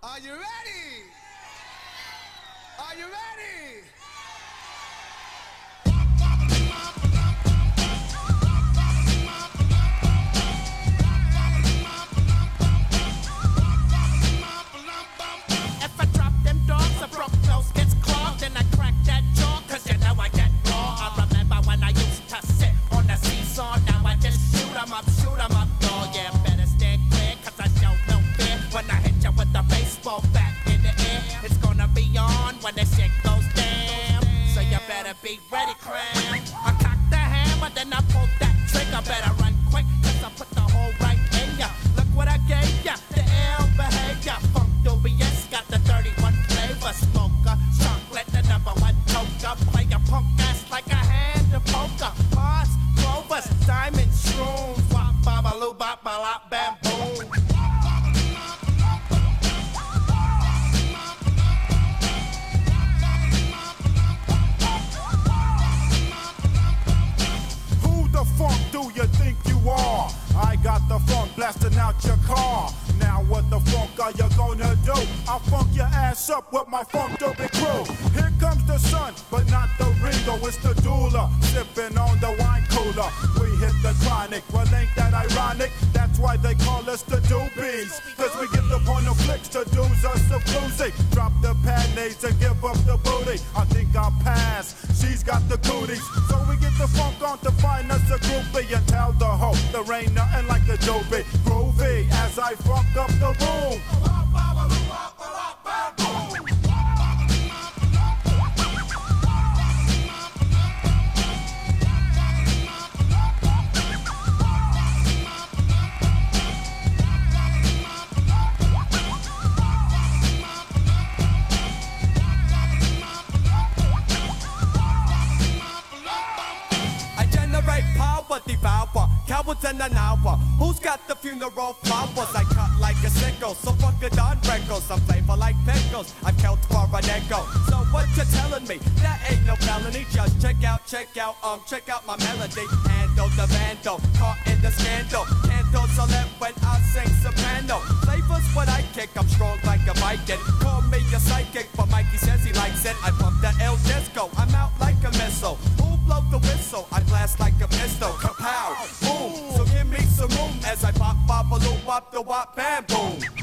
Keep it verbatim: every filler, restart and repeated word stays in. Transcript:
Are you ready? Are you ready? If I drop them dogs, a broke nose gets clogged, and I crack that jaw, cause you know I get raw. I remember when I used to sit on the seesaw, now I just shoot 'em up, shoot 'em up, dog. Yeah, better stand clear, cause I show no fear. When I hit you with the baseball bat in the air, it's gonna be on when the shit goes down. So you better be ready, cram. I cock the hammer, then I pull that trigger. Better run quick, cause I put the hole right in ya. Look what I gave ya, the ill behavior. Funk dubious, got the thirty-one flavor. Smoker, chocolate, the number one toker. Play a punk ass like a hand of poker. Pause, clovers, diamond shrooms. Wop, babaloo, bop, balop, bam, boom. Who the funk do you think you are? I got the funk blasting out your car. Now what the funk are you gonna do? I'll funk your ass up with my funk dopey crew. Here comes the sun, but not the Ringo, it's the doula, sipping on the wine cooler. We hit the chronic, well ain't that ironic? That's why they call us the doobies, cause we get the porno flicks to do's us the bluesy. Drop the panties and give up the booty. I think I'll pass, she's got the cooties. So we get the funk on to find us a groupie and tell the hoe there ain't nothing like a doobie. Groovy as I funk up the room. I generate power, devour cowards and an hour. Who's got the funeral flowers? I cut like a sickle, so fuck it on records. I'm flavor like pickles, I count for an echo. So what you telling me? That ain't no felony. Just check out, check out, um, check out my melody. Handle the vandal, caught in the scandal. Candles are lit when I sing soprano. Flavors what I kick, I'm strong like a Viking. Call me a psychic, but Mikey says he likes it. I pump the El Disco, I'm out like a missile. Who blow the whistle? I blast like a pistol. Kapow, boom. So give me some room as I pop, bop, a loop, wop, the wop, bam, boom.